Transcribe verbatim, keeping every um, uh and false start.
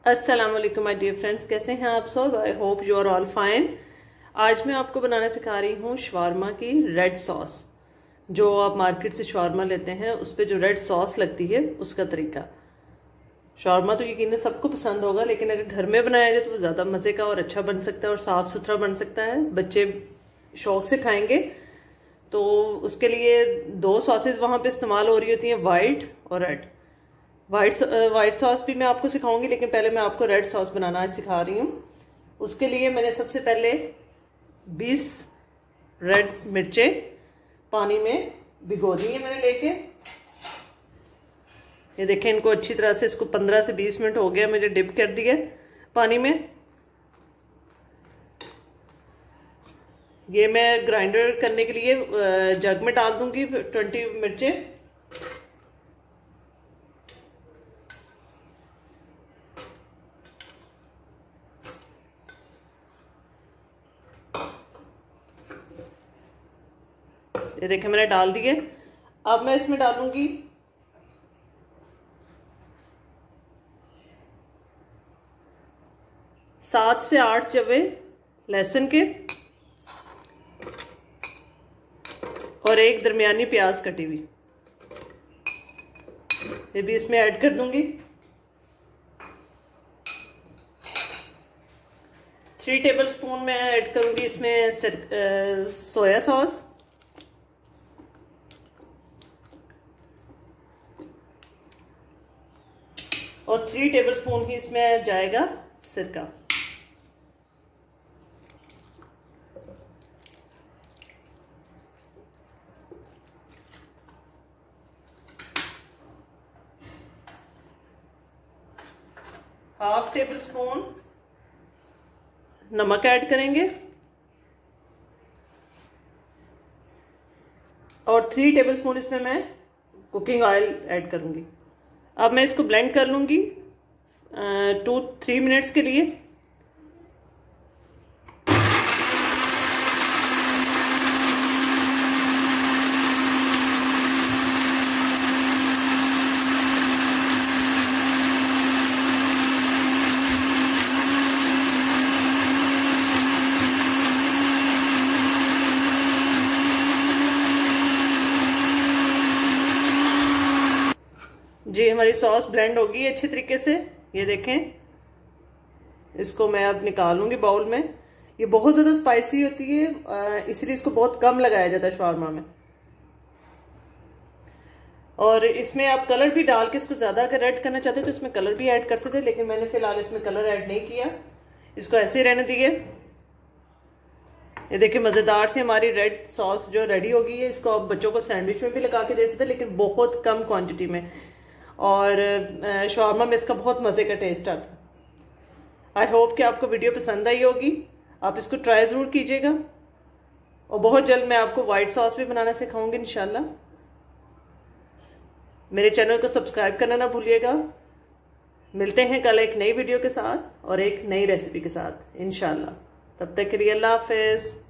अस्सलाम वालेकुम my dear friends, कैसे हैं आप सब। I hope you are all fine. आज मैं आपको बनाना सिखा रही हूँ शवारमा की रेड सॉस। जो आप मार्केट से शवारमा लेते हैं उस पर जो रेड सॉस लगती है उसका तरीका। शवारमा तो यकीनन सबको पसंद होगा, लेकिन अगर घर में बनाया जाए तो वो ज़्यादा मज़े का और अच्छा बन सकता है और साफ़ सुथरा बन सकता है। बच्चे शौक से खाएंगे। तो उसके लिए दो सॉसेज वहाँ पे इस्तेमाल हो रही होती हैं, वाइट और रेड। वाइट वाइट सॉस भी मैं आपको सिखाऊंगी, लेकिन पहले मैं आपको रेड सॉस बनाना आज सिखा रही हूँ। उसके लिए मैंने सबसे पहले बीस रेड मिर्चें पानी में भिगो दी है मैंने लेके। ये देखें, इनको अच्छी तरह से, इसको पंद्रह से बीस मिनट हो गया मैंने डिप कर दिया पानी में। ये मैं ग्राइंडर करने के लिए जग में डाल दूंगी ट्वेंटी मिर्चें। ये देखें मैंने डाल दिए। अब मैं इसमें डालूंगी सात से आठ जवे लहसुन के और एक दरमियानी प्याज कटी हुई, ये भी इसमें ऐड कर दूंगी। थ्री टेबल स्पून मैं ऐड करूंगी इसमें सोया सॉस। और थ्री टेबलस्पून ही इसमें जाएगा सिरका। हाफ टेबल स्पून नमक ऐड करेंगे और थ्री टेबलस्पून इसमें मैं कुकिंग ऑयल ऐड करूंगी। अब मैं इसको ब्लेंड कर लूंगी टू थ्री मिनट्स के लिए। जी हमारी सॉस ब्लेंड होगी अच्छे तरीके से। ये देखें, इसको मैं अब निकालूंगी बाउल में। ये बहुत ज्यादा स्पाइसी होती है, इसलिए इसको बहुत कम लगाया जाता है शवारमा में। और इसमें आप कलर भी डाल के इसको ज्यादा अगर ऐड करना चाहते हो तो इसमें कलर भी ऐड कर सकते हैं, लेकिन मैंने फिलहाल इसमें कलर ऐड नहीं किया, इसको ऐसे ही रहने दिए। ये देखिए मजेदार से हमारी रेड सॉस जो रेडी हो गई है। इसको आप बच्चों को सैंडविच में भी लगा के दे सकते हैं, लेकिन बहुत कम क्वांटिटी में। और शवारमा में इसका बहुत मजे का टेस्ट आता है। आई होप कि आपको वीडियो पसंद आई होगी। आप इसको ट्राई जरूर कीजिएगा और बहुत जल्द मैं आपको व्हाइट सॉस भी बनाना सिखाऊंगी इंशाल्लाह। मेरे चैनल को सब्सक्राइब करना ना भूलिएगा। मिलते हैं कल एक नई वीडियो के साथ और एक नई रेसिपी के साथ इंशाल्लाह। तब तक के लिए अल्लाह हाफिज।